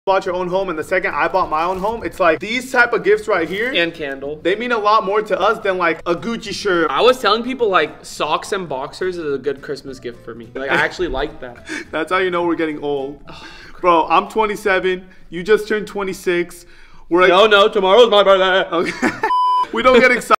bought your own home and the second I bought my own home, it's like these type of gifts right here and candle, they mean a lot more to us than like a Gucci shirt. I was telling people like socks and boxers is a good Christmas gift for me. Like I actually like that. That's how you know we're getting old. Bro, I'm 27, you just turned 26. We're like, no, tomorrow's my birthday. Okay. We don't get excited.